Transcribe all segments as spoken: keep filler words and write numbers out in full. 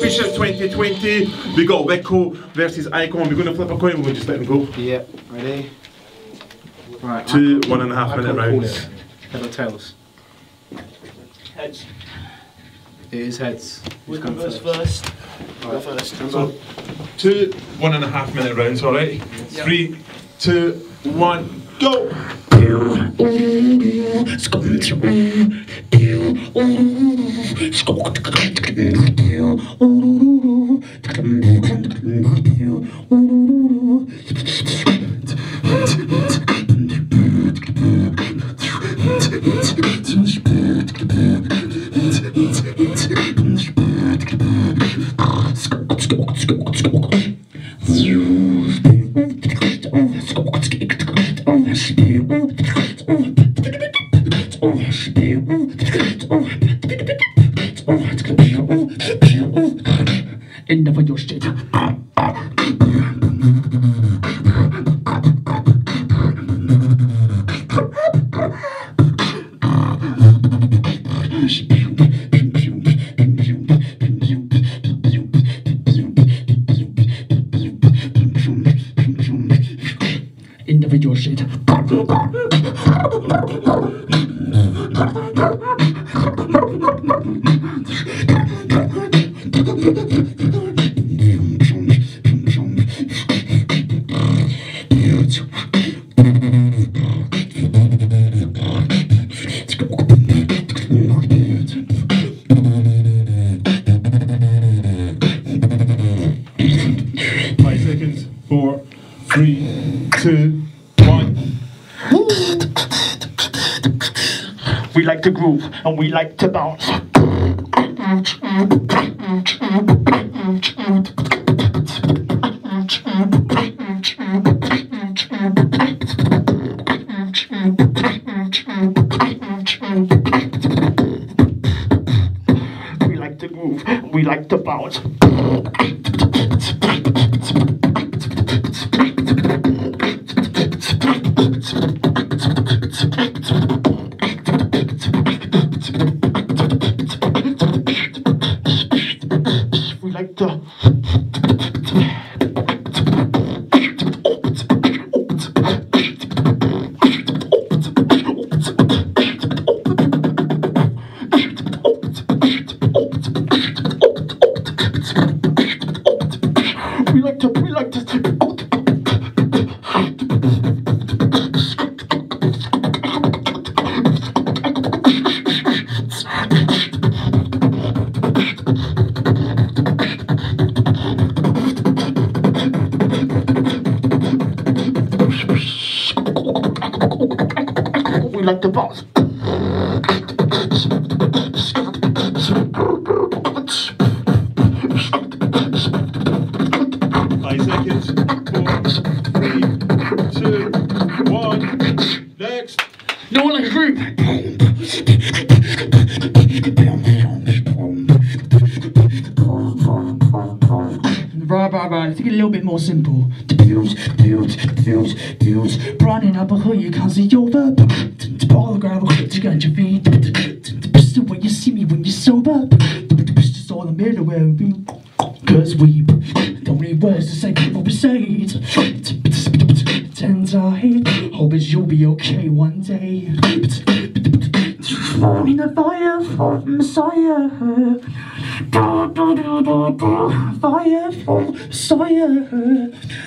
Championship twenty twenty. We got Wickle versus Icon. We're going to flip a coin and we'll just let them go. Yeah, ready? Right. Two one and a half minute rounds. Head or tails? Heads. It is heads. Wickle goes first. Go first. So, two one and a half minute rounds, alright? Yep. Three, two, one, go! Enough of your shit. Enough of your shit. Five seconds. Four, three, two, one. We like to groove and we like to bounce. We like to groove, we like to bounce. We like to We like to, we like to. We like to bounce. Five seconds. Four, three, two, one. Next. No one like a group. Right, right, right. Let's get a little bit more simple. Running up a hill, you can't see over. All the gravel, you got your feet. So when you see me when you're sober, just all the middle where we. Cause we don't need words to say before we say it. Tens I hope as you'll be okay one day. In the fire for Messiah. Fire for Messiah.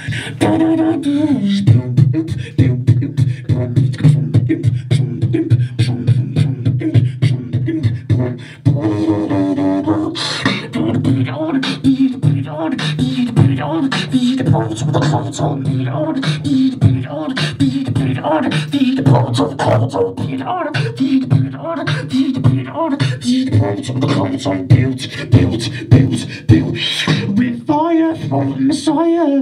With fire for Messiah.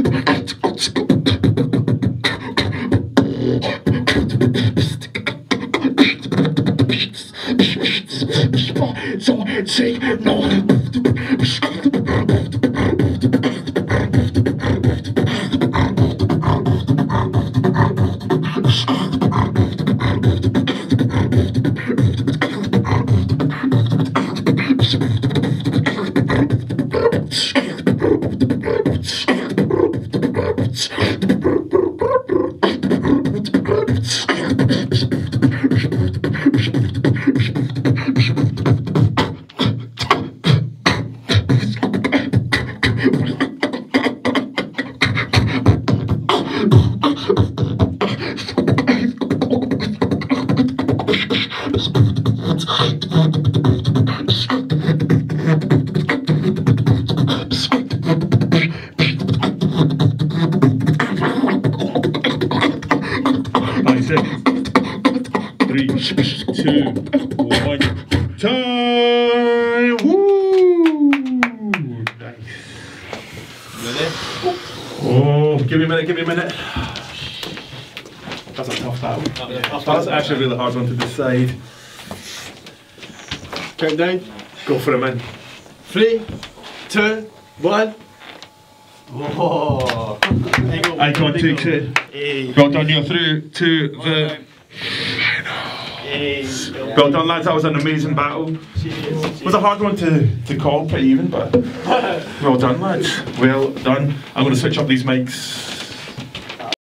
So take no. Nine seconds. Three, two, one. Time! Woo! Nice. Ready? Oh, give me a minute, give me a minute. That's a tough battle. That's That's actually a really hard one to decide. Countdown. Go for it, man. Three, two, one. Oh. Icon takes it. Hey. Well done, you're through to the... Hey. Well done, lads, that was an amazing battle. It was a hard one to, to call, pretty even, but well done, lads. Well done. I'm going to switch up these mics.